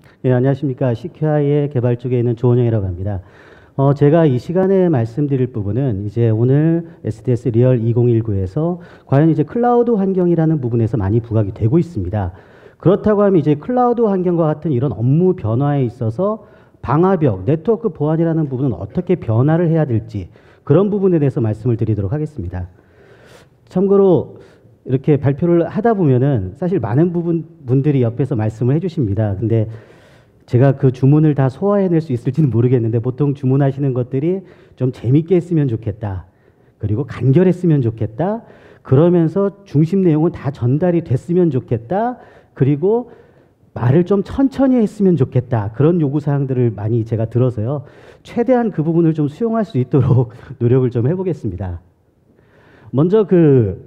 예, 안녕하십니까. CQI의 개발 쪽에 있는 조원영이라고 합니다. 제가 이 시간에 말씀드릴 부분은 이제 오늘 SDS 리얼 2019에서 과연 이제 클라우드 환경이라는 부분에서 많이 부각이 되고 있습니다. 그렇다고 하면 이제 클라우드 환경과 같은 이런 업무 변화에 있어서 방화벽, 네트워크 보안이라는 부분은 어떻게 변화를 해야 될지 그런 부분에 대해서 말씀을 드리도록 하겠습니다. 참고로 이렇게 발표를 하다 보면은 사실 많은 분들이 옆에서 말씀을 해주십니다. 근데 제가 그 주문을 다 소화해낼 수 있을지는 모르겠는데 보통 주문하시는 것들이 좀 재밌게 했으면 좋겠다. 그리고 간결했으면 좋겠다. 그러면서 중심 내용은 다 전달이 됐으면 좋겠다. 그리고 말을 좀 천천히 했으면 좋겠다. 그런 요구사항들을 많이 제가 들어서요. 최대한 그 부분을 좀 수용할 수 있도록 노력을 좀 해보겠습니다. 먼저 그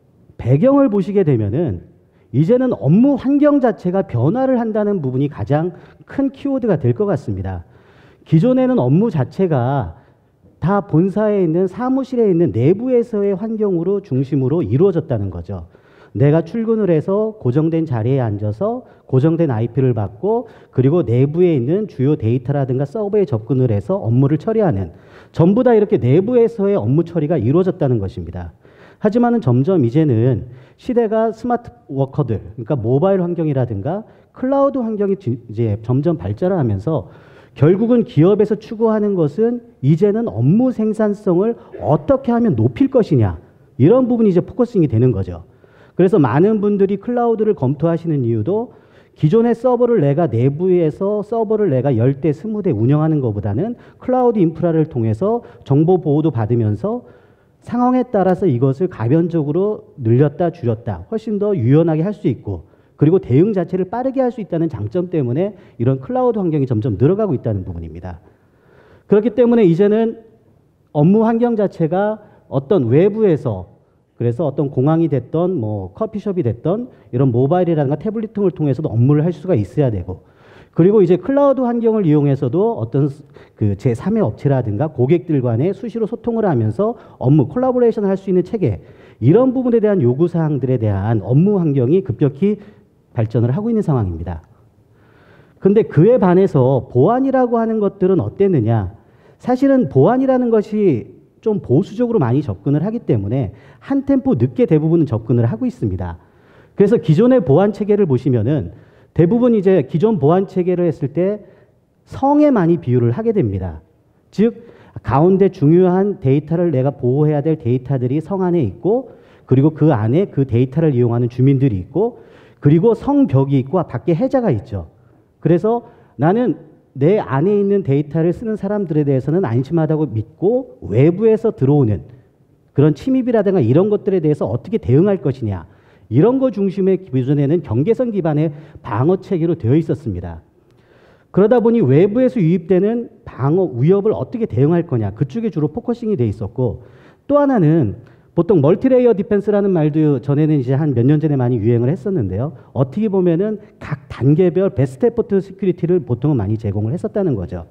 배경을 보시게 되면은 이제는 업무 환경 자체가 변화를 한다는 부분이 가장 큰 키워드가 될 것 같습니다. 기존에는 업무 자체가 다 본사에 있는 사무실에 있는 내부에서의 환경으로 중심으로 이루어졌다는 거죠. 내가 출근을 해서 고정된 자리에 앉아서 고정된 IP를 받고 그리고 내부에 있는 주요 데이터라든가 서버에 접근을 해서 업무를 처리하는 전부 다 이렇게 내부에서의 업무 처리가 이루어졌다는 것입니다. 하지만은 점점 이제는 시대가 스마트 워커들, 그러니까 모바일 환경이라든가 클라우드 환경이 이제 점점 발전을 하면서 결국은 기업에서 추구하는 것은 이제는 업무 생산성을 어떻게 하면 높일 것이냐 이런 부분이 이제 포커싱이 되는 거죠. 그래서 많은 분들이 클라우드를 검토하시는 이유도 기존의 서버를 내가 내부에서 서버를 내가 10대, 20대 운영하는 것보다는 클라우드 인프라를 통해서 정보 보호도 받으면서 상황에 따라서 이것을 가변적으로 늘렸다 줄였다 훨씬 더 유연하게 할 수 있고 그리고 대응 자체를 빠르게 할 수 있다는 장점 때문에 이런 클라우드 환경이 점점 늘어가고 있다는 부분입니다. 그렇기 때문에 이제는 업무 환경 자체가 어떤 외부에서 그래서 어떤 공항이 됐던 뭐 커피숍이 됐던 이런 모바일이라든가 태블릿 등을 통해서도 업무를 할 수가 있어야 되고 그리고 이제 클라우드 환경을 이용해서도 어떤 그 제3의 업체라든가 고객들 간에 수시로 소통을 하면서 업무 콜라보레이션을 할 수 있는 체계 이런 부분에 대한 요구사항들에 대한 업무 환경이 급격히 발전을 하고 있는 상황입니다. 근데 그에 반해서 보안이라고 하는 것들은 어땠느냐? 사실은 보안이라는 것이 좀 보수적으로 많이 접근을 하기 때문에 한 템포 늦게 대부분은 접근을 하고 있습니다. 그래서 기존의 보안 체계를 보시면은 대부분 이제 기존 보안 체계를 했을 때 성에 많이 비유를 하게 됩니다. 즉 가운데 중요한 데이터를 내가 보호해야 될 데이터들이 성 안에 있고 그리고 그 안에 그 데이터를 이용하는 주민들이 있고 그리고 성벽이 있고 밖에 해자가 있죠. 그래서 나는 내 안에 있는 데이터를 쓰는 사람들에 대해서는 안심하다고 믿고 외부에서 들어오는 그런 침입이라든가 이런 것들에 대해서 어떻게 대응할 것이냐 이런 거 중심의 기존에는 경계선 기반의 방어 체계로 되어 있었습니다. 그러다 보니 외부에서 유입되는 방어 위협을 어떻게 대응할 거냐 그쪽에 주로 포커싱이 돼 있었고 또 하나는 보통 멀티레이어 디펜스라는 말도 전에는 이제 한 몇 년 전에 많이 유행을 했었는데요. 어떻게 보면은 각 단계별 베스트 에포트 시큐리티를 보통은 많이 제공을 했었다는 거죠.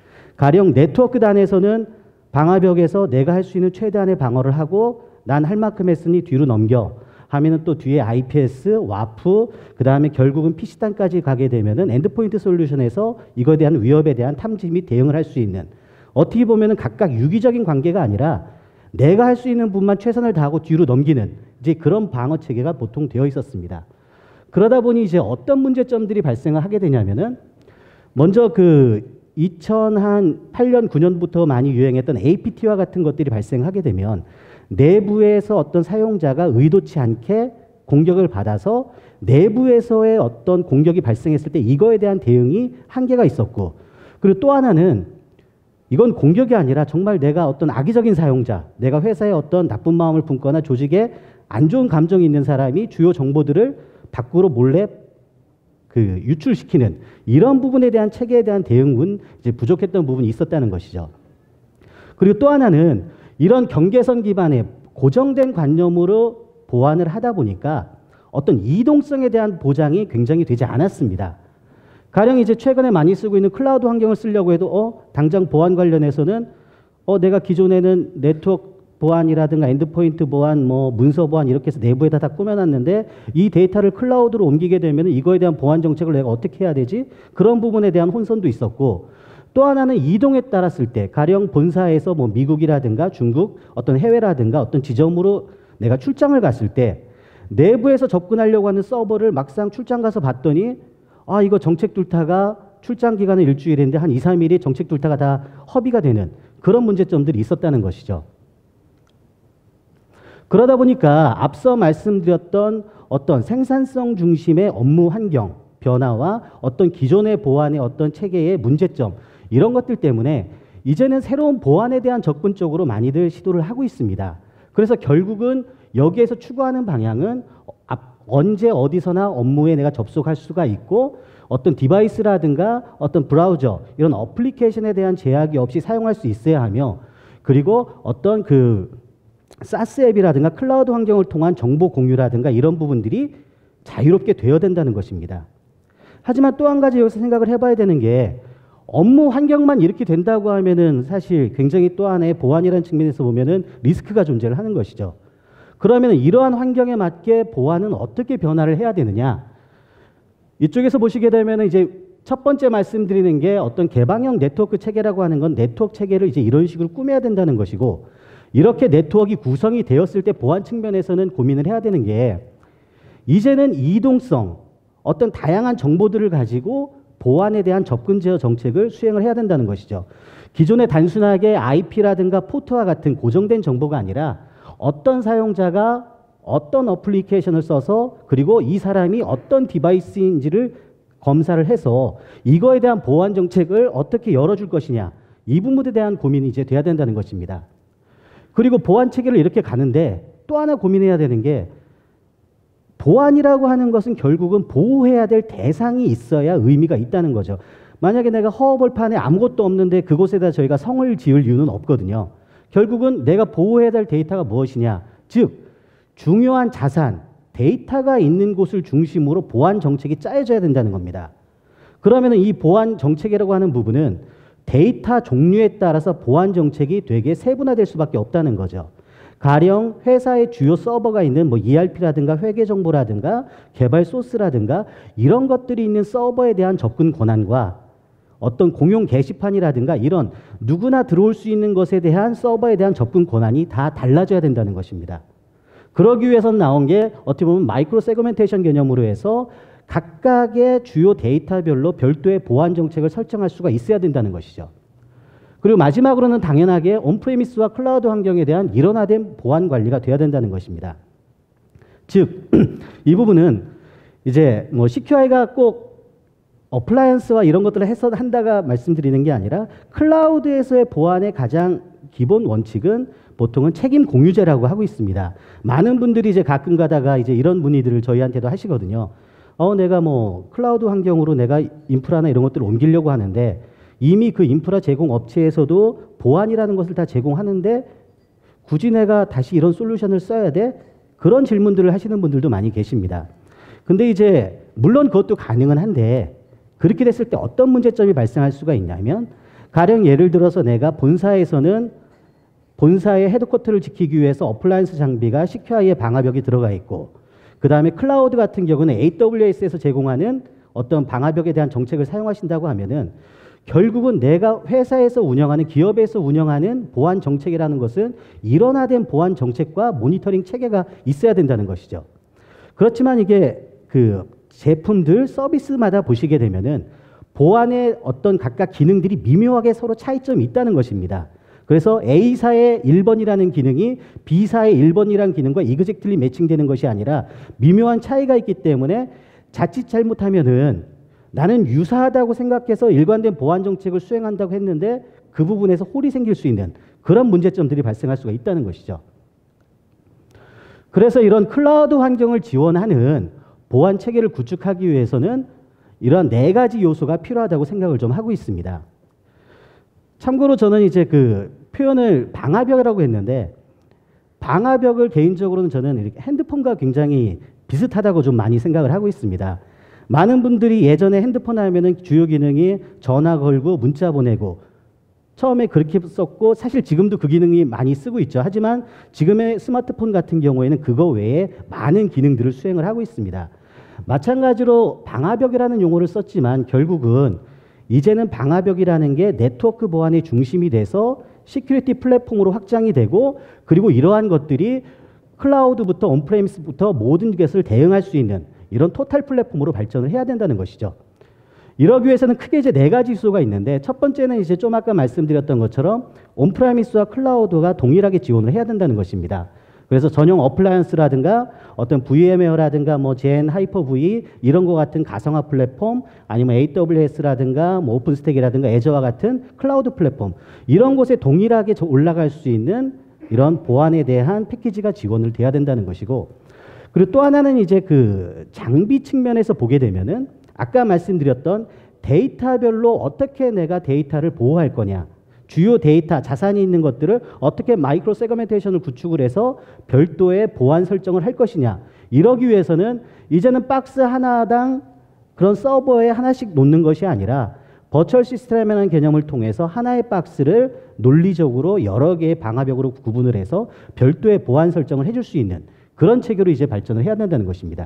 가령 네트워크 단에서는 방화벽에서 내가 할 수 있는 최대한의 방어를 하고 난 할 만큼 했으니 뒤로 넘겨 하면은 또 뒤에 IPS, 와프, 그 다음에 결국은 PC단까지 가게 되면은 엔드포인트 솔루션에서 이거에 대한 위협에 대한 탐지 및 대응을 할 수 있는 어떻게 보면은 각각 유기적인 관계가 아니라 내가 할 수 있는 부분만 최선을 다하고 뒤로 넘기는 이제 그런 방어 체계가 보통 되어 있었습니다. 그러다 보니 이제 어떤 문제점들이 발생을 하게 되냐면은 먼저 그 2008년, 9년부터 많이 유행했던 APT와 같은 것들이 발생하게 되면 내부에서 어떤 사용자가 의도치 않게 공격을 받아서 내부에서의 어떤 공격이 발생했을 때 이거에 대한 대응이 한계가 있었고 그리고 또 하나는 이건 공격이 아니라 정말 내가 어떤 악의적인 사용자, 내가 회사에 어떤 나쁜 마음을 품거나 조직에 안 좋은 감정이 있는 사람이 주요 정보들을 밖으로 몰래 그 유출시키는 이런 부분에 대한 체계에 대한 대응은 이제 부족했던 부분이 있었다는 것이죠. 그리고 또 하나는 이런 경계선 기반의 고정된 관념으로 보완을 하다 보니까 어떤 이동성에 대한 보장이 굉장히 되지 않았습니다. 가령 이제 최근에 많이 쓰고 있는 클라우드 환경을 쓰려고 해도 당장 보안 관련해서는 내가 기존에는 네트워크 보안이라든가 엔드포인트 보안, 뭐 문서 보안 이렇게 해서 내부에다 다 꾸며놨는데 이 데이터를 클라우드로 옮기게 되면 이거에 대한 보안 정책을 내가 어떻게 해야 되지? 그런 부분에 대한 혼선도 있었고 또 하나는 이동에 따랐을 때 가령 본사에서 뭐 미국이라든가 중국 어떤 해외라든가 어떤 지점으로 내가 출장을 갔을 때 내부에서 접근하려고 하는 서버를 막상 출장 가서 봤더니 아 이거 정책 둘타가 출장 기간은 일주일인데 한 2, 3일이 정책 둘타가 다 허비가 되는 그런 문제점들이 있었다는 것이죠. 그러다 보니까 앞서 말씀드렸던 어떤 생산성 중심의 업무 환경 변화와 어떤 기존의 보안의 어떤 체계의 문제점 이런 것들 때문에 이제는 새로운 보안에 대한 접근 쪽으로 많이들 시도를 하고 있습니다. 그래서 결국은 여기에서 추구하는 방향은 언제 어디서나 업무에 내가 접속할 수가 있고 어떤 디바이스라든가 어떤 브라우저 이런 어플리케이션에 대한 제약이 없이 사용할 수 있어야 하며 그리고 어떤 그 사스 앱이라든가 클라우드 환경을 통한 정보 공유라든가 이런 부분들이 자유롭게 되어야 된다는 것입니다. 하지만 또 한 가지 여기서 생각을 해봐야 되는 게 업무 환경만 이렇게 된다고 하면은 사실 굉장히 또 하나의 보안이라는 측면에서 보면은 리스크가 존재를 하는 것이죠. 그러면 이러한 환경에 맞게 보안은 어떻게 변화를 해야 되느냐? 이쪽에서 보시게 되면 이제 첫 번째 말씀드리는 게 어떤 개방형 네트워크 체계라고 하는 건 네트워크 체계를 이제 이런 식으로 꾸며야 된다는 것이고 이렇게 네트워크가 구성이 되었을 때 보안 측면에서는 고민을 해야 되는 게 이제는 이동성, 어떤 다양한 정보들을 가지고 보안에 대한 접근 제어 정책을 수행을 해야 된다는 것이죠. 기존에 단순하게 IP라든가 포트와 같은 고정된 정보가 아니라 어떤 사용자가 어떤 어플리케이션을 써서 그리고 이 사람이 어떤 디바이스인지를 검사를 해서 이거에 대한 보안 정책을 어떻게 열어줄 것이냐 이 부분에 대한 고민이 이제 돼야 된다는 것입니다. 그리고 보안 체계를 이렇게 가는데 또 하나 고민해야 되는 게 보안이라고 하는 것은 결국은 보호해야 될 대상이 있어야 의미가 있다는 거죠. 만약에 내가 허허벌판에 아무것도 없는데 그곳에다 저희가 성을 지을 이유는 없거든요. 결국은 내가 보호해야 될 데이터가 무엇이냐. 즉 중요한 자산, 데이터가 있는 곳을 중심으로 보안 정책이 짜여져야 된다는 겁니다. 그러면 이 보안 정책이라고 하는 부분은 데이터 종류에 따라서 보안 정책이 되게 세분화될 수밖에 없다는 거죠. 가령 회사의 주요 서버가 있는 뭐 ERP라든가 회계 정보라든가 개발 소스라든가 이런 것들이 있는 서버에 대한 접근 권한과 어떤 공용 게시판이라든가 이런 누구나 들어올 수 있는 것에 대한 서버에 대한 접근 권한이 다 달라져야 된다는 것입니다. 그러기 위해서 나온 게 어떻게 보면 마이크로 세그멘테이션 개념으로 해서 각각의 주요 데이터별로 별도의 보안 정책을 설정할 수가 있어야 된다는 것이죠. 그리고 마지막으로는 당연하게 온프레미스와 클라우드 환경에 대한 일원화된 보안 관리가 돼야 된다는 것입니다. 즉, 이 부분은 이제 뭐 CQI가 꼭 어플라이언스와 이런 것들을 해서 한다가 말씀드리는 게 아니라 클라우드에서의 보안의 가장 기본 원칙은 보통은 책임 공유제라고 하고 있습니다. 많은 분들이 이제 가끔 가다가 이제 이런 문의들을 저희한테도 하시거든요. 내가 뭐 클라우드 환경으로 내가 인프라나 이런 것들을 옮기려고 하는데 이미 그 인프라 제공 업체에서도 보안이라는 것을 다 제공하는데 굳이 내가 다시 이런 솔루션을 써야 돼? 그런 질문들을 하시는 분들도 많이 계십니다. 근데 이제 물론 그것도 가능은 한데 그렇게 됐을 때 어떤 문제점이 발생할 수가 있냐면 가령 예를 들어서 내가 본사에서는 본사의 헤드쿼터를 지키기 위해서 어플라이언스 장비가 CQI의 방화벽이 들어가 있고 그 다음에 클라우드 같은 경우는 AWS에서 제공하는 어떤 방화벽에 대한 정책을 사용하신다고 하면은 결국은 내가 회사에서 운영하는 기업에서 운영하는 보안 정책이라는 것은 일원화된 보안 정책과 모니터링 체계가 있어야 된다는 것이죠. 그렇지만 이게 그 제품들 서비스마다 보시게 되면은 보안의 어떤 각각 기능들이 미묘하게 서로 차이점이 있다는 것입니다. 그래서 A사의 1번이라는 기능이 B사의 1번이라는 기능과 이그젝틀리 매칭되는 것이 아니라 미묘한 차이가 있기 때문에 자칫 잘못하면은 나는 유사하다고 생각해서 일관된 보안 정책을 수행한다고 했는데 그 부분에서 홀이 생길 수 있는 그런 문제점들이 발생할 수가 있다는 것이죠. 그래서 이런 클라우드 환경을 지원하는 보안 체계를 구축하기 위해서는 이런 4가지 요소가 필요하다고 생각을 좀 하고 있습니다. 참고로 저는 이제 그 표현을 방화벽이라고 했는데 방화벽을 개인적으로는 저는 이렇게 핸드폰과 굉장히 비슷하다고 좀 많이 생각을 하고 있습니다. 많은 분들이 예전에 핸드폰 하면은 주요 기능이 전화 걸고 문자 보내고 처음에 그렇게 썼고 사실 지금도 그 기능이 많이 쓰고 있죠. 하지만 지금의 스마트폰 같은 경우에는 그거 외에 많은 기능들을 수행을 하고 있습니다. 마찬가지로 방화벽이라는 용어를 썼지만 결국은 이제는 방화벽이라는 게 네트워크 보안의 중심이 돼서 시큐리티 플랫폼으로 확장이 되고 그리고 이러한 것들이 클라우드부터 온프레미스부터 모든 것을 대응할 수 있는 이런 토탈 플랫폼으로 발전을 해야 된다는 것이죠. 이러기 위해서는 크게 이제 네 가지 요소가 있는데 첫 번째는 이제 좀 아까 말씀드렸던 것처럼 온프레미스와 클라우드가 동일하게 지원을 해야 된다는 것입니다. 그래서 전용 어플라이언스라든가 어떤 VMware라든가 뭐 젠, 하이퍼V 이런 거 같은 가상화 플랫폼 아니면 AWS라든가 뭐 오픈스택이라든가 애저와 같은 클라우드 플랫폼 이런 곳에 동일하게 올라갈 수 있는 이런 보안에 대한 패키지가 지원을 돼야 된다는 것이고 그리고 또 하나는 이제 그 장비 측면에서 보게 되면은 아까 말씀드렸던 데이터별로 어떻게 내가 데이터를 보호할 거냐 주요 데이터, 자산이 있는 것들을 어떻게 마이크로 세그멘테이션을 구축을 해서 별도의 보안 설정을 할 것이냐 이러기 위해서는 이제는 박스 하나당 그런 서버에 하나씩 놓는 것이 아니라 버추얼 시스템이라는 개념을 통해서 하나의 박스를 논리적으로 여러 개의 방화벽으로 구분을 해서 별도의 보안 설정을 해줄 수 있는 그런 체계로 이제 발전을 해야 된다는 것입니다.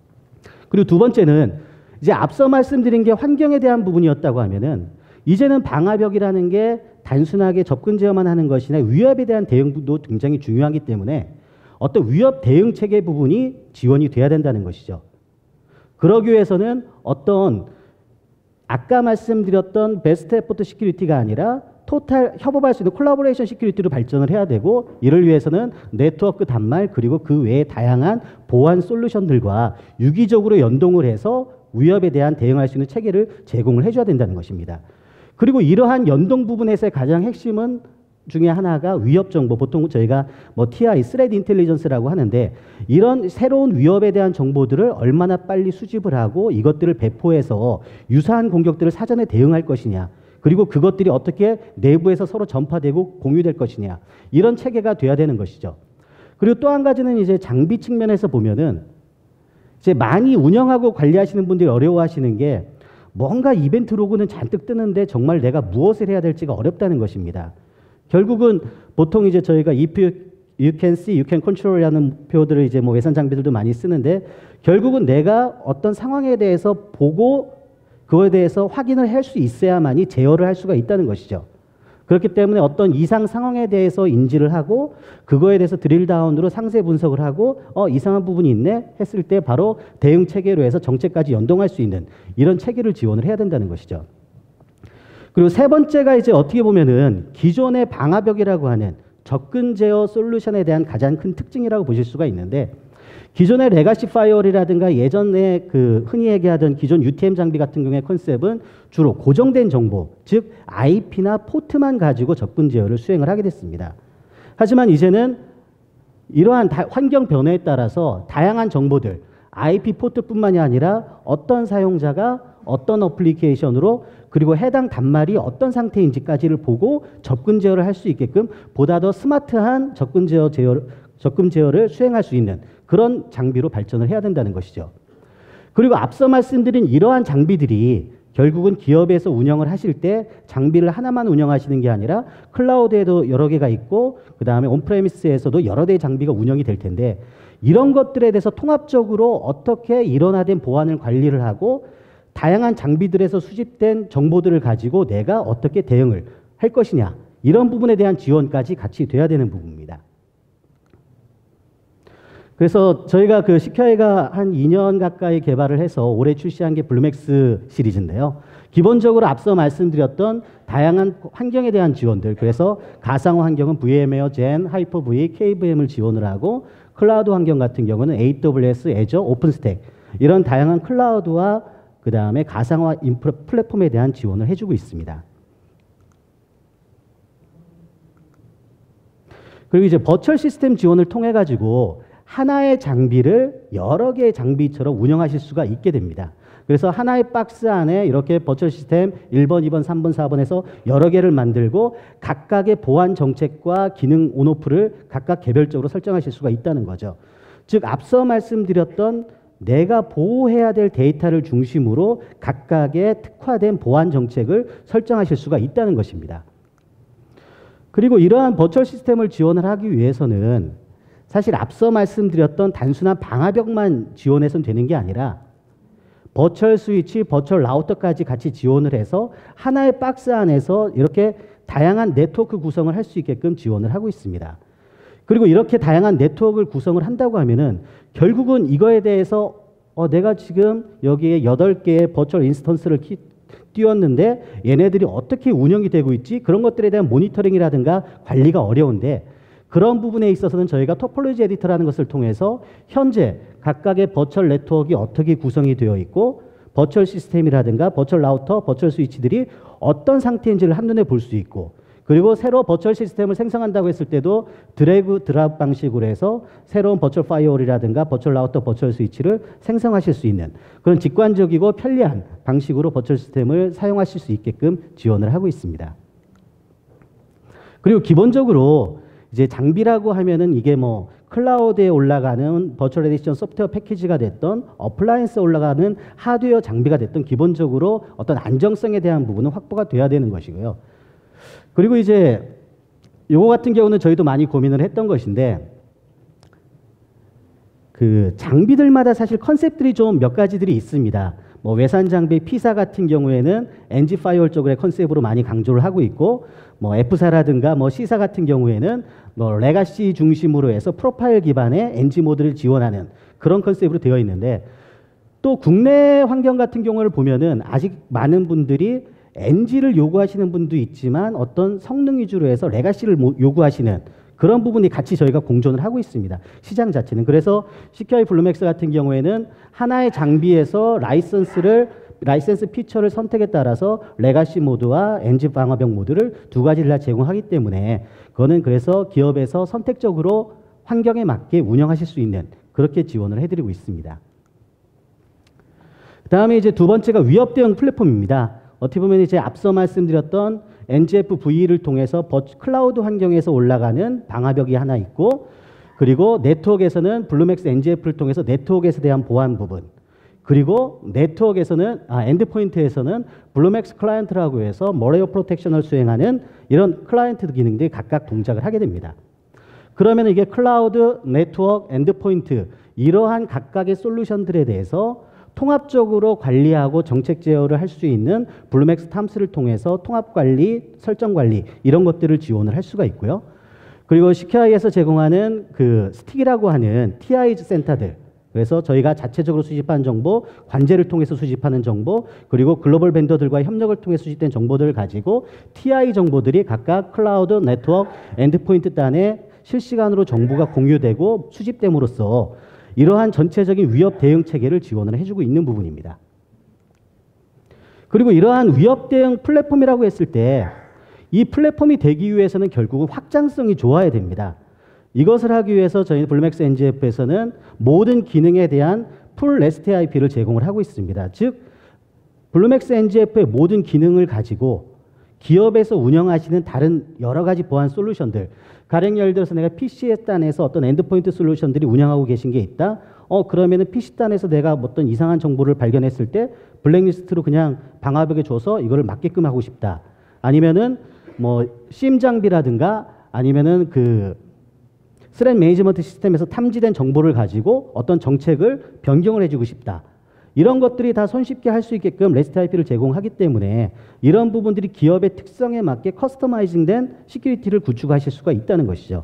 그리고 두 번째는 이제 앞서 말씀드린 게 환경에 대한 부분이었다고 하면은 이제는 방화벽이라는 게 단순하게 접근 제어만 하는 것이 아니라 위협에 대한 대응도 굉장히 중요하기 때문에 어떤 위협 대응 체계 부분이 지원이 돼야 된다는 것이죠. 그러기 위해서는 어떤 아까 말씀드렸던 베스트 에포트 시큐리티가 아니라 토탈 협업할 수 있는 콜라보레이션 시큐리티로 발전을 해야 되고 이를 위해서는 네트워크 단말 그리고 그 외에 다양한 보안 솔루션들과 유기적으로 연동을 해서 위협에 대한 대응할 수 있는 체계를 제공을 해줘야 된다는 것입니다. 그리고 이러한 연동 부분에서의 가장 핵심은 중에 하나가 위협 정보, 보통 저희가 뭐 TI, Threat Intelligence라고 하는데 이런 새로운 위협에 대한 정보들을 얼마나 빨리 수집을 하고 이것들을 배포해서 유사한 공격들을 사전에 대응할 것이냐 그리고 그것들이 어떻게 내부에서 서로 전파되고 공유될 것이냐 이런 체계가 돼야 되는 것이죠. 그리고 또 한 가지는 이제 장비 측면에서 보면은 이제 많이 운영하고 관리하시는 분들이 어려워하시는 게 뭔가 이벤트 로그는 잔뜩 뜨는데 정말 내가 무엇을 해야 될지가 어렵다는 것입니다. 결국은 보통 이제 저희가 if you can see, you can control이라는 표현들을 이제 뭐 외산 장비들도 많이 쓰는데 결국은 내가 어떤 상황에 대해서 보고 그거에 대해서 확인을 할 수 있어야만이 제어를 할 수가 있다는 것이죠. 그렇기 때문에 어떤 이상 상황에 대해서 인지를 하고 그거에 대해서 드릴 다운으로 상세 분석을 하고 이상한 부분이 있네 했을 때 바로 대응 체계로 해서 정책까지 연동할 수 있는 이런 체계를 지원을 해야 된다는 것이죠. 그리고 세 번째가 이제 어떻게 보면은 기존의 방화벽이라고 하는 접근 제어 솔루션에 대한 가장 큰 특징이라고 보실 수가 있는데 기존의 레가시 파이어월이라든가 예전에 그 흔히 얘기하던 기존 UTM 장비 같은 경우의 컨셉은 주로 고정된 정보, 즉 IP나 포트만 가지고 접근 제어를 수행을 하게 됐습니다. 하지만 이제는 이러한 환경 변화에 따라서 다양한 정보들, IP 포트뿐만이 아니라 어떤 사용자가 어떤 어플리케이션으로 그리고 해당 단말이 어떤 상태인지까지를 보고 접근 제어를 할 수 있게끔 보다 더 스마트한 접근 제어를 수행할 수 있는 그런 장비로 발전을 해야 된다는 것이죠. 그리고 앞서 말씀드린 이러한 장비들이 결국은 기업에서 운영을 하실 때 장비를 하나만 운영하시는 게 아니라 클라우드에도 여러 개가 있고 그 다음에 온프레미스에서도 여러 대의 장비가 운영이 될 텐데 이런 것들에 대해서 통합적으로 어떻게 일원화된 보안을 관리를 하고 다양한 장비들에서 수집된 정보들을 가지고 내가 어떻게 대응을 할 것이냐 이런 부분에 대한 지원까지 같이 돼야 되는 부분입니다. 그래서 저희가 그 시큐아이가 한 2년 가까이 개발을 해서 올해 출시한 게 블루맥스 시리즈인데요. 기본적으로 앞서 말씀드렸던 다양한 환경에 대한 지원들, 그래서 가상화 환경은 VMware, 젠, 하이퍼V, KVM을 지원을 하고 클라우드 환경 같은 경우는 AWS, 애저, 오픈스택 이런 다양한 클라우드와 그 다음에 가상화 인프라 플랫폼에 대한 지원을 해주고 있습니다. 그리고 이제 버추얼 시스템 지원을 통해 가지고 하나의 장비를 여러 개의 장비처럼 운영하실 수가 있게 됩니다. 그래서 하나의 박스 안에 이렇게 버추얼 시스템 1번, 2번, 3번, 4번에서 여러 개를 만들고 각각의 보안 정책과 기능 온오프를 각각 개별적으로 설정하실 수가 있다는 거죠. 즉 앞서 말씀드렸던 내가 보호해야 될 데이터를 중심으로 각각의 특화된 보안 정책을 설정하실 수가 있다는 것입니다. 그리고 이러한 버추얼 시스템을 지원을 하기 위해서는 사실 앞서 말씀드렸던 단순한 방화벽만 지원해서는 되는 게 아니라 버추얼 스위치, 버추얼 라우터까지 같이 지원을 해서 하나의 박스 안에서 이렇게 다양한 네트워크 구성을 할 수 있게끔 지원을 하고 있습니다. 그리고 이렇게 다양한 네트워크를 구성을 한다고 하면은 결국은 이거에 대해서 내가 지금 여기에 8개의 버추얼 인스턴스를 띄웠는데 얘네들이 어떻게 운영이 되고 있지? 그런 것들에 대한 모니터링이라든가 관리가 어려운데 그런 부분에 있어서는 저희가 토폴로지 에디터라는 것을 통해서 현재 각각의 버추얼 네트워크가 어떻게 구성이 되어 있고 버추얼 시스템이라든가 버추얼 라우터, 버추얼 스위치들이 어떤 상태인지를 한눈에 볼 수 있고 그리고 새로 버추얼 시스템을 생성한다고 했을 때도 드래그 드랍 방식으로 해서 새로운 버추얼 파이어월이라든가 버추얼 라우터, 버추얼 스위치를 생성하실 수 있는 그런 직관적이고 편리한 방식으로 버추얼 시스템을 사용하실 수 있게끔 지원을 하고 있습니다. 그리고 기본적으로 이제 장비라고 하면은 이게 뭐 클라우드에 올라가는 버추얼 에디션 소프트웨어 패키지가 됐던 어플라이언스에 올라가는 하드웨어 장비가 됐던 기본적으로 어떤 안정성에 대한 부분은 확보가 돼야 되는 것이고요. 그리고 이제 요거 같은 경우는 저희도 많이 고민을 했던 것인데 그 장비들마다 사실 컨셉들이 좀 몇 가지들이 있습니다. 뭐 외산 장비 P사 같은 경우에는 NG 파이어월 쪽의 컨셉으로 많이 강조를 하고 있고 뭐 F사라든가 뭐 C사 같은 경우에는 뭐 레가시 중심으로 해서 프로파일 기반의 NG 모드를 지원하는 그런 컨셉으로 되어 있는데 또 국내 환경 같은 경우를 보면은 아직 많은 분들이 NG를 요구하시는 분도 있지만 어떤 성능 위주로 해서 레가시를 요구하시는 그런 부분이 같이 저희가 공존을 하고 있습니다. 시장 자체는. 그래서 CQI 블루맥스 같은 경우에는 하나의 장비에서 라이센스 피처를 선택에 따라서 레가시 모드와 NG 방화벽 모드를 두 가지를 다 제공하기 때문에 그거는 그래서 기업에서 선택적으로 환경에 맞게 운영하실 수 있는 그렇게 지원을 해드리고 있습니다. 그 다음에 이제 두 번째가 위협 대응 플랫폼입니다. 어떻게 보면 이제 앞서 말씀드렸던 NGFV를 통해서 클라우드 환경에서 올라가는 방화벽이 하나 있고 그리고 네트워크에서는 블루맥스 NGF를 통해서 네트워크에서 대한 보안 부분 그리고 네트워크에서는 엔드포인트에서는 블루맥스 클라이언트라고 해서 머레어 프로텍션을 수행하는 이런 클라이언트 기능들이 각각 동작을 하게 됩니다. 그러면 이게 클라우드, 네트워크, 엔드포인트 이러한 각각의 솔루션들에 대해서 통합적으로 관리하고 정책 제어를 할 수 있는 블루맥스 탐스를 통해서 통합 관리, 설정 관리 이런 것들을 지원을 할 수가 있고요. 그리고 CQI에서 제공하는 그 스틱이라고 하는 TI 센터들 그래서 저희가 자체적으로 수집한 정보, 관제를 통해서 수집하는 정보, 그리고 글로벌 벤더들과의 협력을 통해 수집된 정보들을 가지고 TI 정보들이 각각 클라우드, 네트워크, 엔드포인트 단에 실시간으로 정보가 공유되고 수집됨으로써 이러한 전체적인 위협 대응 체계를 지원을 해주고 있는 부분입니다. 그리고 이러한 위협 대응 플랫폼이라고 했을 때 이 플랫폼이 되기 위해서는 결국은 확장성이 좋아야 됩니다. 이것을 하기 위해서 저희 블루맥스 NGF에서는 모든 기능에 대한 풀 REST API를 제공을 하고 있습니다. 즉 블루맥스 NGF의 모든 기능을 가지고 기업에서 운영하시는 다른 여러 가지 보안 솔루션들 가령 예를 들어서 내가 PC 단에서 어떤 엔드포인트 솔루션들이 운영하고 계신 게 있다. 그러면은 PC 단에서 내가 어떤 이상한 정보를 발견했을 때 블랙리스트로 그냥 방화벽에 줘서 이거를 막게끔 하고 싶다. 아니면은 뭐 SIEM 장비라든가 아니면은 그 스렛 매니지먼트 시스템에서 탐지된 정보를 가지고 어떤 정책을 변경을 해주고 싶다. 이런 것들이 다 손쉽게 할 수 있게끔 REST API를 제공하기 때문에 이런 부분들이 기업의 특성에 맞게 커스터마이징된 시큐리티를 구축하실 수가 있다는 것이죠.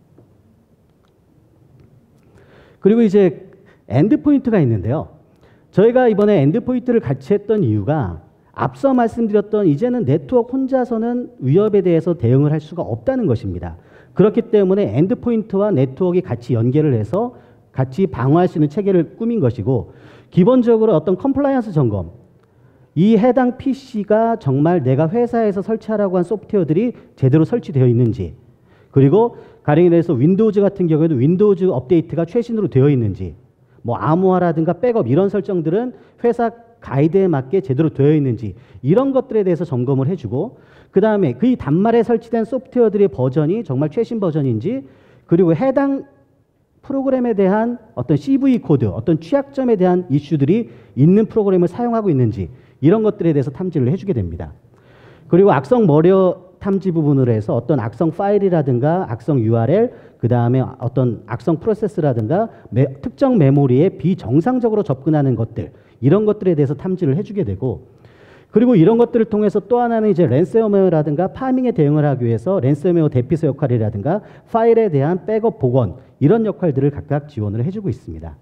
그리고 이제 엔드포인트가 있는데요. 저희가 이번에 엔드포인트를 같이 했던 이유가 앞서 말씀드렸던 이제는 네트워크 혼자서는 위협에 대해서 대응을 할 수가 없다는 것입니다. 그렇기 때문에 엔드포인트와 네트워크가 같이 연계를 해서 같이 방어할 수 있는 체계를 꾸민 것이고 기본적으로 어떤 컴플라이언스 점검 이 해당 PC가 정말 내가 회사에서 설치하라고 한 소프트웨어들이 제대로 설치되어 있는지 그리고 가령 해서 윈도우즈 같은 경우에는 윈도우즈 업데이트가 최신으로 되어 있는지 뭐 암호화라든가 백업 이런 설정들은 회사 가이드에 맞게 제대로 되어 있는지 이런 것들에 대해서 점검을 해주고 그 다음에 그 단말에 설치된 소프트웨어들의 버전이 정말 최신 버전인지 그리고 해당 프로그램에 대한 어떤 CV 코드, 어떤 취약점에 대한 이슈들이 있는 프로그램을 사용하고 있는지 이런 것들에 대해서 탐지를 해주게 됩니다. 그리고 악성 머리어 탐지 부분으로 해서 어떤 악성 파일이라든가 악성 URL, 그 다음에 어떤 악성 프로세스라든가 특정 메모리에 비정상적으로 접근하는 것들, 이런 것들에 대해서 탐지를 해주게 되고, 그리고 이런 것들을 통해서 또 하나는 이제 랜섬웨어라든가 파밍에 대응을 하기 위해서 랜섬웨어 대피소 역할이라든가 파일에 대한 백업 복원, 이런 역할들을 각각 지원을 해주고 있습니다.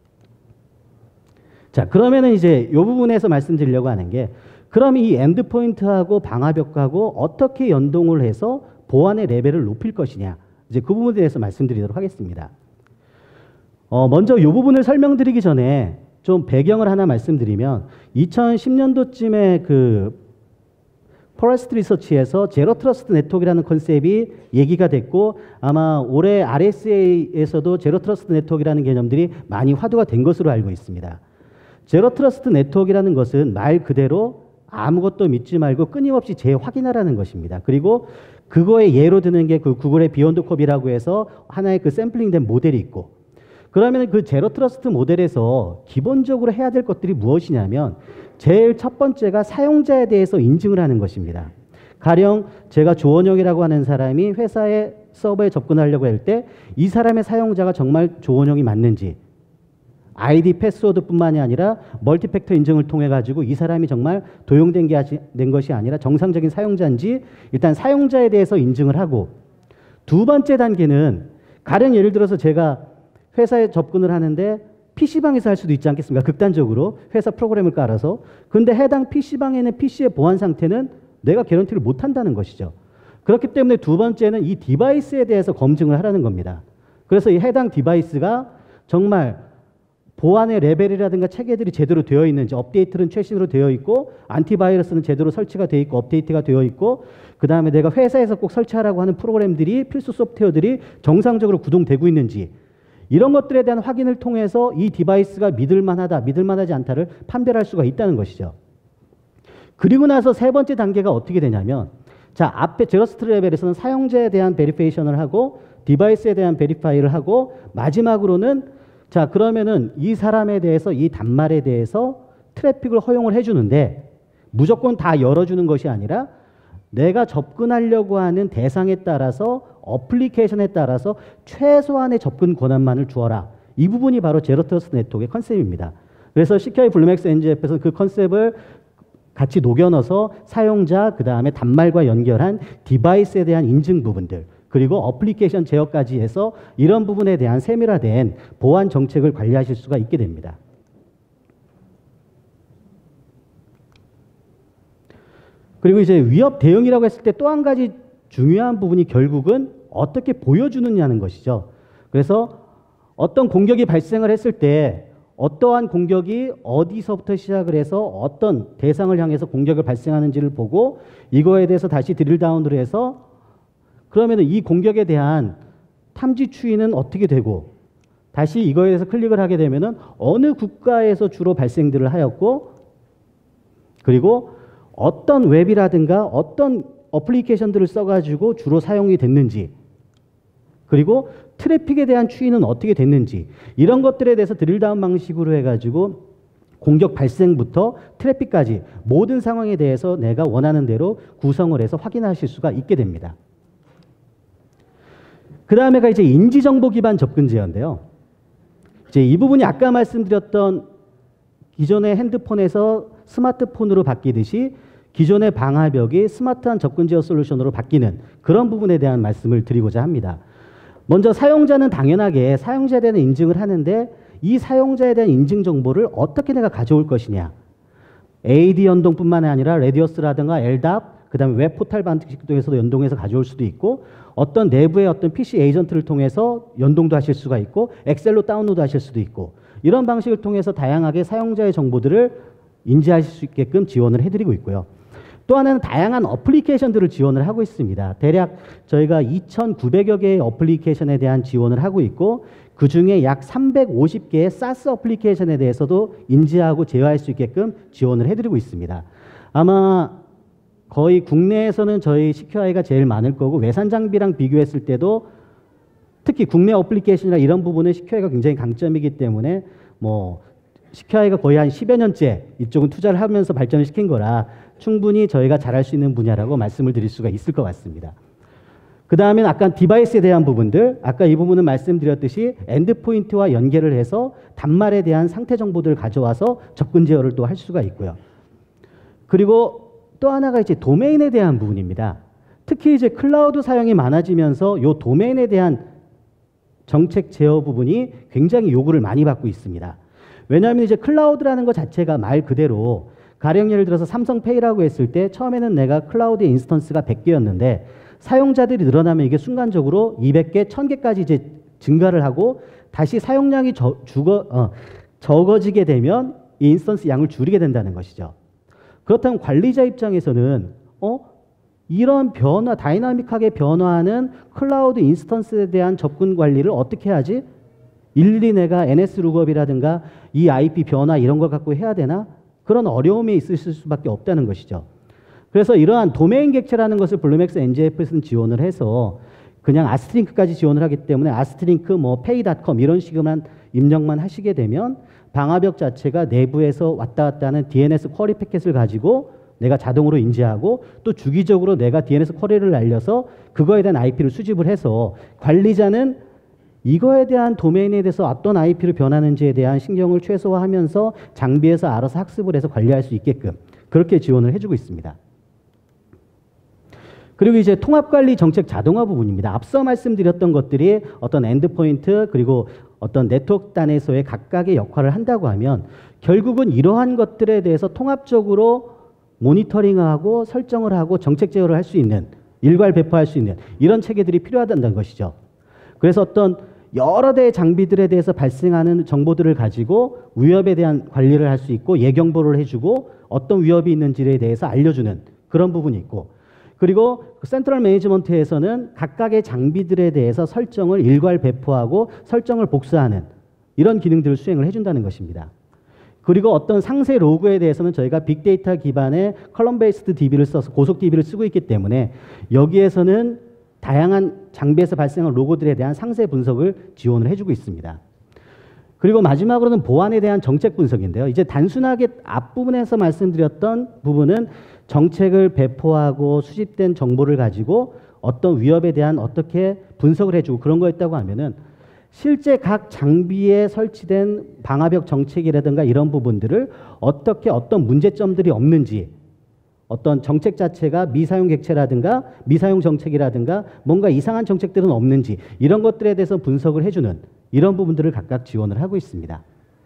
자, 그러면은 이제 이 부분에서 말씀드리려고 하는 게, 그럼 이 엔드포인트하고 방화벽하고 어떻게 연동을 해서 보안의 레벨을 높일 것이냐, 이제 그 부분에 대해서 말씀드리도록 하겠습니다. 먼저 이 부분을 설명드리기 전에 좀 배경을 하나 말씀드리면, 2010년도쯤에 그 포레스트 리서치에서 제로 트러스트 네트워크라는 컨셉이 얘기가 됐고, 아마 올해 RSA에서도 제로 트러스트 네트워크라는 개념들이 많이 화두가 된 것으로 알고 있습니다. 제로 트러스트 네트워크라는 것은 말 그대로 아무것도 믿지 말고 끊임없이 재확인하라는 것입니다. 그리고 그거에 예로 드는 게 그 구글의 비욘드 컵이라고 해서 하나의 그 샘플링된 모델이 있고, 그러면 그 제로 트러스트 모델에서 기본적으로 해야 될 것들이 무엇이냐면, 제일 첫 번째가 사용자에 대해서 인증을 하는 것입니다. 가령 제가 조원영이라고 하는 사람이 회사의 서버에 접근하려고 할 때 이 사람의 사용자가 정말 조원영이 맞는지, 아이디 패스워드뿐만이 아니라 멀티팩터 인증을 통해 가지고 이 사람이 정말 도용된 게 된 것이 아니라 정상적인 사용자인지 일단 사용자에 대해서 인증을 하고, 두 번째 단계는 가령 예를 들어서 제가 회사에 접근을 하는데 PC방에서 할 수도 있지 않겠습니까? 극단적으로 회사 프로그램을 깔아서. 근데 해당 PC방에는 PC의 보안 상태는 내가 개런티를 못 한다는 것이죠. 그렇기 때문에 두 번째는 이 디바이스에 대해서 검증을 하라는 겁니다. 그래서 이 해당 디바이스가 정말 보안의 레벨이라든가 체계들이 제대로 되어 있는지, 업데이트는 최신으로 되어 있고 안티바이러스는 제대로 설치가 되어 있고 업데이트가 되어 있고, 그 다음에 내가 회사에서 꼭 설치하라고 하는 프로그램들이, 필수 소프트웨어들이 정상적으로 구동되고 있는지, 이런 것들에 대한 확인을 통해서 이 디바이스가 믿을만하다, 믿을만하지 않다를 판별할 수가 있다는 것이죠. 그리고 나서 세 번째 단계가 어떻게 되냐면, 자, 앞에 제로스트 레벨에서는 사용자에 대한 베리피케이션을 하고 디바이스에 대한 베리파이를 하고, 마지막으로는 자, 그러면은 이 사람에 대해서, 이 단말에 대해서 트래픽을 허용을 해주는데, 무조건 다 열어주는 것이 아니라 내가 접근하려고 하는 대상에 따라서, 어플리케이션에 따라서 최소한의 접근 권한만을 주어라. 이 부분이 바로 제로 트러스트 네트워크의 컨셉입니다. 그래서 CKI 블루맥스 NGF에서는 그 컨셉을 같이 녹여 넣어서 사용자, 그 다음에 단말과 연결한 디바이스에 대한 인증 부분들, 그리고 어플리케이션 제어까지 해서 이런 부분에 대한 세밀화된 보안 정책을 관리하실 수가 있게 됩니다. 그리고 이제 위협 대응이라고 했을 때 또 한 가지 중요한 부분이 결국은 어떻게 보여주느냐는 것이죠. 그래서 어떤 공격이 발생을 했을 때 어떠한 공격이 어디서부터 시작을 해서 어떤 대상을 향해서 공격을 발생하는지를 보고, 이거에 대해서 다시 드릴다운을 해서 그러면 이 공격에 대한 탐지 추이는 어떻게 되고, 다시 이거에 대해서 클릭을 하게 되면은 어느 국가에서 주로 발생들을 하였고, 그리고 어떤 웹이라든가 어떤 어플리케이션들을 써가지고 주로 사용이 됐는지, 그리고 트래픽에 대한 추이는 어떻게 됐는지, 이런 것들에 대해서 드릴다운 방식으로 해가지고 공격 발생부터 트래픽까지 모든 상황에 대해서 내가 원하는 대로 구성을 해서 확인하실 수가 있게 됩니다. 그 다음에가 이제 인지정보 기반 접근 제어인데요. 이제 이 부분이 아까 말씀드렸던 기존의 핸드폰에서 스마트폰으로 바뀌듯이 기존의 방화벽이 스마트한 접근 제어 솔루션으로 바뀌는 그런 부분에 대한 말씀을 드리고자 합니다. 먼저 사용자는 당연하게 사용자에 대한 인증을 하는데, 이 사용자에 대한 인증 정보를 어떻게 내가 가져올 것이냐. AD 연동뿐만 아니라 레디어스라든가 LDAP, 그 다음에 웹 포탈 방식에서도 연동해서 가져올 수도 있고, 어떤 내부의 어떤 PC 에이전트를 통해서 연동도 하실 수가 있고, 엑셀로 다운로드 하실 수도 있고, 이런 방식을 통해서 다양하게 사용자의 정보들을 인지하실 수 있게끔 지원을 해드리고 있고요. 또 하나는 다양한 어플리케이션들을 지원을 하고 있습니다. 대략 저희가 2,900여 개의 어플리케이션에 대한 지원을 하고 있고, 그 중에 약 350개의 SaaS 어플리케이션에 대해서도 인지하고 제어할 수 있게끔 지원을 해드리고 있습니다. 아마 거의 국내에서는 저희 CQI가 제일 많을 거고, 외산 장비랑 비교했을 때도 특히 국내 어플리케이션이나 이런 부분은 CQI가 굉장히 강점이기 때문에 뭐 CQI가 거의 한 10여 년째 이쪽은 투자를 하면서 발전을 시킨 거라 충분히 저희가 잘할 수 있는 분야라고 말씀을 드릴 수가 있을 것 같습니다. 그 다음에는 아까 디바이스에 대한 부분들, 아까 이 부분은 말씀드렸듯이 엔드포인트와 연계를 해서 단말에 대한 상태 정보들을 가져와서 접근 제어를 또 할 수가 있고요. 그리고 또 하나가 이제 도메인에 대한 부분입니다. 특히 이제 클라우드 사용이 많아지면서 이 도메인에 대한 정책 제어 부분이 굉장히 요구를 많이 받고 있습니다. 왜냐하면 이제 클라우드라는 것 자체가 말 그대로 가령 예를 들어서 삼성페이라고 했을 때 처음에는 내가 클라우드 인스턴스가 100개였는데 사용자들이 늘어나면 이게 순간적으로 200개, 1000개까지 이제 증가를 하고 다시 사용량이 적어지게 되면 이 인스턴스 양을 줄이게 된다는 것이죠. 그렇다면 관리자 입장에서는 이런 변화, 다이나믹하게 변화하는 클라우드 인스턴스에 대한 접근 관리를 어떻게 하지? 일일이 내가 NS 룩업이라든가 이 IP 변화 이런 걸 갖고 해야 되나? 그런 어려움이 있을 수밖에 없다는 것이죠. 그래서 이러한 도메인 객체라는 것을 블루맥스 NGF에서는 지원을 해서 그냥 아스트링크까지 지원을 하기 때문에 아스트링크 뭐 pay.com 이런 식으로만 입력만 하시게 되면 방화벽 자체가 내부에서 왔다 갔다 하는 DNS 쿼리 패킷을 가지고 내가 자동으로 인지하고 또 주기적으로 내가 DNS 쿼리를 날려서 그거에 대한 IP를 수집을 해서 관리자는 이거에 대한 도메인에 대해서 어떤 IP를 변하는지에 대한 신경을 최소화하면서 장비에서 알아서 학습을 해서 관리할 수 있게끔 그렇게 지원을 해주고 있습니다. 그리고 이제 통합관리 정책 자동화 부분입니다. 앞서 말씀드렸던 것들이 어떤 엔드포인트 그리고 어떤 네트워크 단에서의 각각의 역할을 한다고 하면 결국은 이러한 것들에 대해서 통합적으로 모니터링하고 설정을 하고 정책 제어를 할 수 있는 일괄 배포할 수 있는 이런 체계들이 필요하다는 것이죠. 그래서 어떤 여러 대의 장비들에 대해서 발생하는 정보들을 가지고 위협에 대한 관리를 할 수 있고 예경보를 해주고 어떤 위협이 있는지에 대해서 알려주는 그런 부분이 있고 그리고 센트럴 매니지먼트에서는 각각의 장비들에 대해서 설정을 일괄 배포하고 설정을 복사하는 이런 기능들을 수행을 해준다는 것입니다. 그리고 어떤 상세 로그에 대해서는 저희가 빅데이터 기반의 컬럼 베이스드 DB를 써서 고속 DB를 쓰고 있기 때문에 여기에서는 다양한 장비에서 발생한 로고들에 대한 상세 분석을 지원을 해주고 있습니다. 그리고 마지막으로는 보안에 대한 정책 분석인데요. 이제 단순하게 앞부분에서 말씀드렸던 부분은 정책을 배포하고 수집된 정보를 가지고 어떤 위협에 대한 어떻게 분석을 해주고 그런 거였다고 하면은 실제 각 장비에 설치된 방화벽 정책이라든가 이런 부분들을 어떻게 어떤 문제점들이 없는지 어떤 정책 자체가 미사용 객체라든가 미사용 정책이라든가 뭔가 이상한 정책들은 없는지 이런 것들에 대해서 분석을 해주는 이런 부분들을 각각 지원을 하고 있습니다.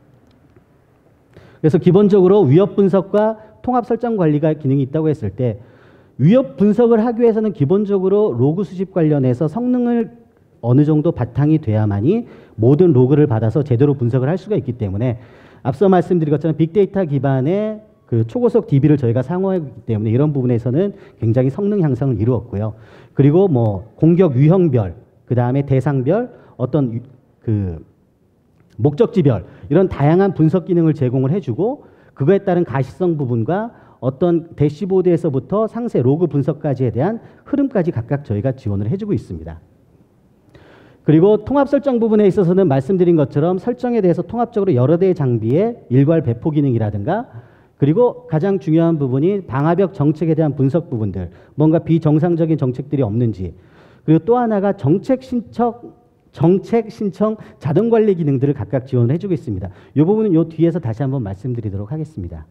그래서 기본적으로 위협 분석과 통합 설정 관리가 기능이 있다고 했을 때 위협 분석을 하기 위해서는 기본적으로 로그 수집 관련해서 성능을 어느 정도 바탕이 돼야만이 모든 로그를 받아서 제대로 분석을 할 수가 있기 때문에 앞서 말씀드린 것처럼 빅데이터 기반의 그 초고속 DB를 저희가 사용하기 때문에 이런 부분에서는 굉장히 성능 향상을 이루었고요. 그리고 뭐 공격 유형별, 그 다음에 대상별, 어떤 그 목적지별 이런 다양한 분석 기능을 제공을 해주고 그거에 따른 가시성 부분과 어떤 대시보드에서부터 상세 로그 분석까지에 대한 흐름까지 각각 저희가 지원을 해주고 있습니다. 그리고 통합 설정 부분에 있어서는 말씀드린 것처럼 설정에 대해서 통합적으로 여러 대의 장비의 일괄 배포 기능이라든가 그리고 가장 중요한 부분이 방화벽 정책에 대한 분석 부분들 뭔가 비정상적인 정책들이 없는지 그리고 또 하나가 정책 신청 자동 관리 기능들을 각각 지원을 해주고 있습니다. 이 부분은 이 뒤에서 다시 한번 말씀드리도록 하겠습니다.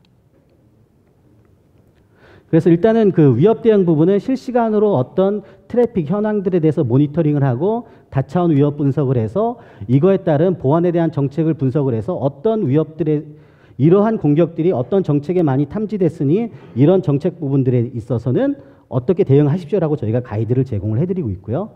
그래서 일단은 그 위협 대응 부분은 실시간으로 어떤 트래픽 현황들에 대해서 모니터링을 하고 다차원 위협 분석을 해서 이거에 따른 보안에 대한 정책을 분석을 해서 어떤 위협들의 이러한 공격들이 어떤 정책에 많이 탐지됐으니 이런 정책 부분들에 있어서는 어떻게 대응하십시오라고 저희가 가이드를 제공을 해드리고 있고요.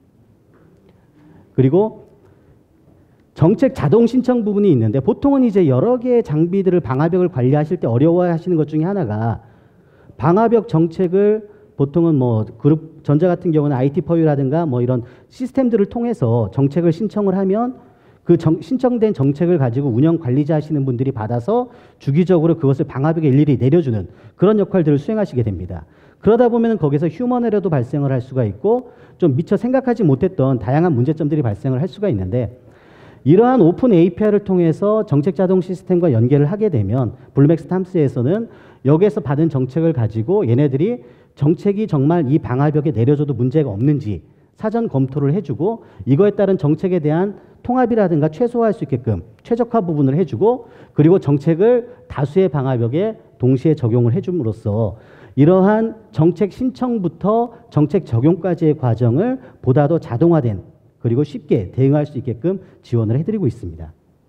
그리고 정책 자동 신청 부분이 있는데 보통은 이제 여러 개의 장비들을 방화벽을 관리하실 때 어려워하시는 것 중에 하나가 방화벽 정책을 보통은 뭐 그룹 전자 같은 경우는 IT 퍼유라든가 뭐 이런 시스템들을 통해서 정책을 신청을 하면 그 신청된 정책을 가지고 운영 관리자 하시는 분들이 받아서 주기적으로 그것을 방화벽에 일일이 내려주는 그런 역할들을 수행하시게 됩니다. 그러다 보면 거기서 휴먼 에러도 발생을 할 수가 있고 좀 미처 생각하지 못했던 다양한 문제점들이 발생을 할 수가 있는데 이러한 오픈 API를 통해서 정책 자동 시스템과 연계를 하게 되면 블루맥스 탐스에서는 여기에서 받은 정책을 가지고 얘네들이 정책이 정말 이 방화벽에 내려줘도 문제가 없는지 사전 검토를 해주고 이거에 따른 정책에 대한 통합이라든가 최소화할 수 있게끔 최적화 부분을 해주고 그리고 정책을 다수의 방화벽에 동시에 적용을 해줌으로써 이러한 정책 신청부터 정책 적용까지의 과정을 보다 더 자동화된 그리고 쉽게 대응할 수 있게끔 지원을 해드리고 있습니다.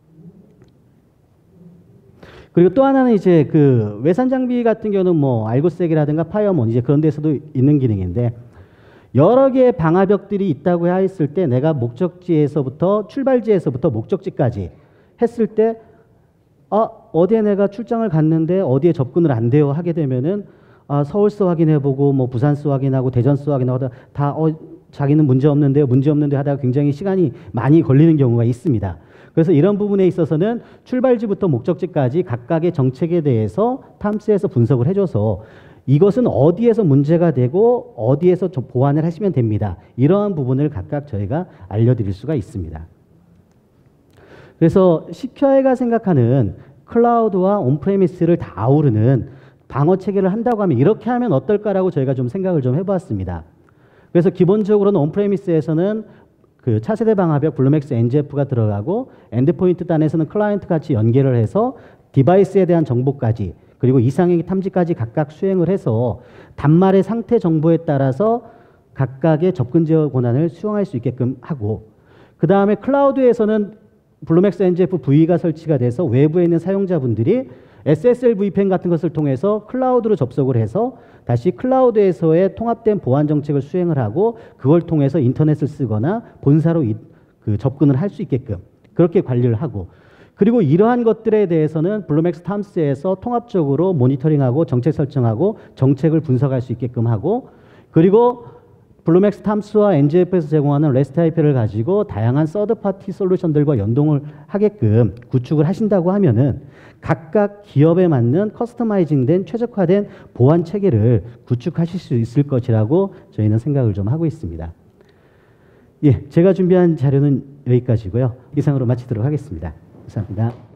그리고 또 하나는 이제 그 외산 장비 같은 경우는 뭐 알고색이라든가 파이어몬 이제 그런 데서도 있는 기능인데 여러 개의 방화벽들이 있다고 했을 때 내가 목적지에서부터 출발지에서부터 목적지까지 했을 때 어디에 내가 출장을 갔는데 어디에 접근을 안 돼요 하게 되면은 서울서 확인해보고 뭐 부산서 확인하고 대전서 확인하고 다 자기는 문제 없는데 하다가 굉장히 시간이 많이 걸리는 경우가 있습니다. 그래서 이런 부분에 있어서는 출발지부터 목적지까지 각각의 정책에 대해서 탐스에서 분석을 해줘서 이것은 어디에서 문제가 되고 어디에서 보완을 하시면 됩니다. 이러한 부분을 각각 저희가 알려드릴 수가 있습니다. 그래서 시큐어가 생각하는 클라우드와 온프레미스를 다 아우르는 방어 체계를 한다고 하면 이렇게 하면 어떨까라고 저희가 좀 생각을 좀 해보았습니다. 그래서 기본적으로는 온프레미스에서는 그 차세대 방화벽 블루맥스 NGF가 들어가고 엔드포인트 단에서는 클라이언트 같이 연계를 해서 디바이스에 대한 정보까지 그리고 이상행위 탐지까지 각각 수행을 해서 단말의 상태 정보에 따라서 각각의 접근 제어 권한을 수용할 수 있게끔 하고 그 다음에 클라우드에서는 블루맥스 NGF V가 설치가 돼서 외부에 있는 사용자분들이 SSL VPN 같은 것을 통해서 클라우드로 접속을 해서 다시 클라우드에서의 통합된 보안 정책을 수행을 하고 그걸 통해서 인터넷을 쓰거나 본사로 접근을 할 수 있게끔 그렇게 관리를 하고 그리고 이러한 것들에 대해서는 블루맥스 탐스에서 통합적으로 모니터링하고 정책 설정하고 정책을 분석할 수 있게끔 하고 그리고 블루맥스 탐스와 NGF에서 제공하는 REST API를 가지고 다양한 서드파티 솔루션들과 연동을 하게끔 구축을 하신다고 하면은 각각 기업에 맞는 커스터마이징된 최적화된 보안 체계를 구축하실 수 있을 것이라고 저희는 생각을 좀 하고 있습니다. 예, 제가 준비한 자료는 여기까지고요. 이상으로 마치도록 하겠습니다. 감사합니다.